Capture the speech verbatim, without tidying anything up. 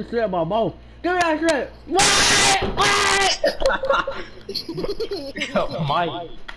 shit, Momo. Give me that shit. What? What? Mike.